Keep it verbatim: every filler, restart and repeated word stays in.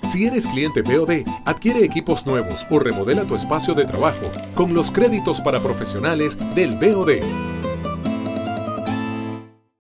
Si eres cliente B O D, adquiere equipos nuevos o remodela tu espacio de trabajo con los créditos para profesionales del B O D.